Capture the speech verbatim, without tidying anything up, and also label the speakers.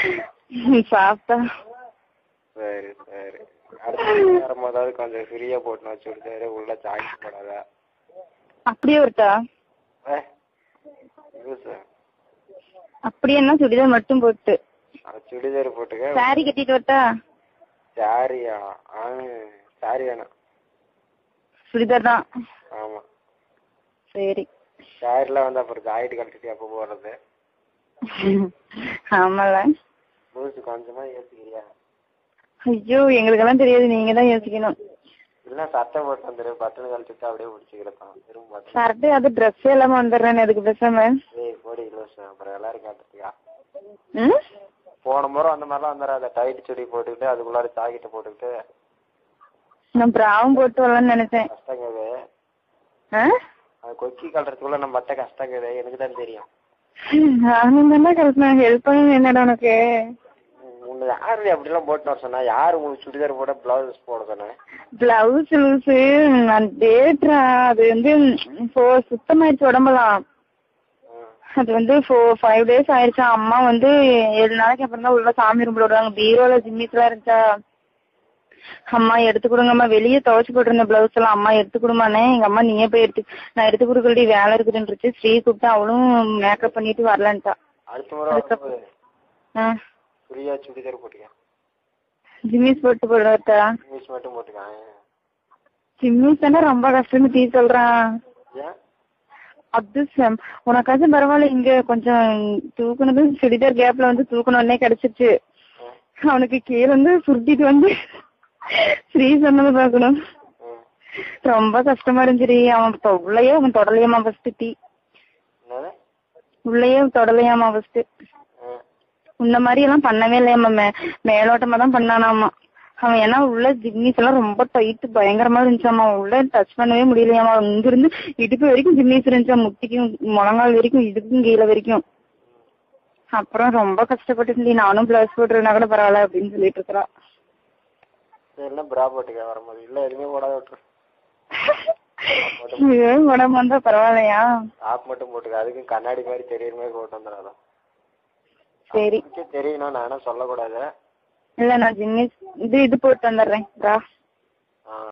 Speaker 1: சாப்பிட்டா.
Speaker 2: சரி சரி. அடுத்த வரும்போதாவது கொஞ்சம் ஃப்ரீயா போட்டு வச்சுடுறாரு, உள்ள சாய்ஸ் போடாத.
Speaker 1: அப்படியே வருட்டா? அப்படி என்ன சுடிதார் மட்டும் போட்டு?
Speaker 2: சுடிதார் போட்டுக்க.
Speaker 1: சாரி கட்டிட்டு வரட்டா?
Speaker 2: சாரியா? சாரி வேணாம், சுடிதார் தான். ஆமா
Speaker 1: சரி.
Speaker 2: சாரிலாம் வந்து அப்புறம் ஜாக்கெட் கட்டிட்டு எப்போ போறது?
Speaker 1: ஆமால.
Speaker 2: லூசு, கொஞ்சமா யோசிக்கிறியா?
Speaker 1: ஐயோ எங்களுக்கெல்லாம் தெரியாது, நீங்க தான் யோசிக்கணும்.
Speaker 2: இல்ல சட்டை போட்டு வந்துரு, பட்டனை கழிச்சுட்டு அப்படியே முடிச்சுக்கிறேன் திரும்ப.
Speaker 1: சட்டை அது ட்ரெஸ் எல்லாமே வந்துடுறேன் அதுக்கு பேசாம.
Speaker 2: ஏய் போடி லூசு, அப்புறம் எல்லாரும் கேட்டுருக்கியா?
Speaker 1: ம்
Speaker 2: போன முறை அந்த மாதிரிலாம் வந்துடாத, டைட் சுடி போட்டுக்கிட்டு அதுக்குள்ளார ஜாக்கெட்டை போட்டுக்கிட்டு.
Speaker 1: நான் பிராவும் போட்டு வரலான்னு நினைச்சேன்.
Speaker 2: கஷ்டங்குது.
Speaker 1: ஆ
Speaker 2: கொக்கி கட்டுறதுக்குள்ள நம்ம பட்ட கஷ்டங்குது, எனக்கு தான் தெரியும்.
Speaker 1: நானும் தானே கலப்பினேன், ஹெல்ப் பண்ணு. என்னடா உனக்கு
Speaker 2: உன்னை யாரு அப்படிலாம் போட்டு வர சொன்னா? யாரு உங்களுக்கு சுடிதார் போட பிளவுஸ் போட சொன்னேன்?
Speaker 1: பிளவுஸ் லூஸு நான் டேட்ரா, அது வந்து சுத்தமாயிடுச்சு உடம்பெல்லாம். அது வந்து ஃபோர் ஃபைவ் டேஸ் ஆயிடுச்சா. அம்மா வந்து ஏழு நாளைக்கு அப்புறம் தான் உள்ள சாமி ரூம்ல விடுவாங்க. பீரோல ஜிம்மிஸ் எல்லாம் இருந்துச்சா. அம்மா எடுத்து கொடுங்கம்மா, வெளியே துவைச்சு போட்டிருந்த பிளவுஸ் எல்லாம் அம்மா எடுத்து கொடுமானே. எங்க அம்மா நீயே போய் எடுத்து, நான் எடுத்து கொடுக்கறடி வேலை இருக்குதுன்னு ஸ்ரீ கூப்பிட்டு அவளும் மேக்கப் பண்ணிட்டு வரலான்ட்டா.
Speaker 2: அடுத்த முறை
Speaker 1: ஆ
Speaker 2: ஃப்ரீயா சுடிதார் போட்டுக்க.
Speaker 1: ஜிம்மிஸ் போட்டு போடுவாட்டா?
Speaker 2: ஜிம்மிஸ் மட்டும் போட்டுக்க.
Speaker 1: ஜிம்மிஸ் தானே ரொம்ப கஷ்டம்னு டீ சொல்றான். அது உனக்காச்சும் பரவாயில்ல, இங்க கொஞ்சம் தூக்குனது சுடிதார் கேப்ல வந்து தூக்கணும்னே கிடைச்சிருச்சு. அவனுக்கு கீழே வந்து சுருட்டிட்டு வந்து ஸ்ரீ சொன்னது பாக்கணும். ரொம்ப கஷ்டமா இருந்துச்சு. அவன் உள்ளயே அவன் தொடலையாமா ஃபர்ஸ்ட். டீ உள்ளயே தொடலையாமா ஃபர்ஸ்ட். இந்த மாதிரி எல்லாம் பண்ணவே இல்லையாமா, மேலோட்டமா தான் பண்ணானாமா அவன். ஏன்னா உள்ள ஜிம்மிஸ் எல்லாம் ரொம்ப டைட் பயங்கரமா இருந்துச்சாமா, உள்ள டச் பண்ணவே முடியலையாமா. இங்க இருந்து இடுப்பு வரைக்கும் ஜிம்மிஸ் இருந்துச்சா, முட்டிக்கும் முழங்கால் வரைக்கும் இடுப்பும் கீழே வரைக்கும். அப்புறம் ரொம்ப கஷ்டப்பட்டு நானும் பிளவுஸ் போட்டுருந்தா கூட பரவாயில்ல அப்படின்னு சொல்லிட்டு இருக்கா. உடம்பு வந்தா பரவாயில்லையா?
Speaker 2: டாப் மட்டும் போட்டுக்க, அதுக்கு கண்ணாடி மாதிரி தெரியுற மாதிரி போட்டு வந்துடாதான்.
Speaker 1: சரி
Speaker 2: தெரியணும், நானும் சொல்லக்கூடாது.
Speaker 1: இல்ல நான் ஜிம்மிஸ் இது இது போட்டு வந்துடுறேன்.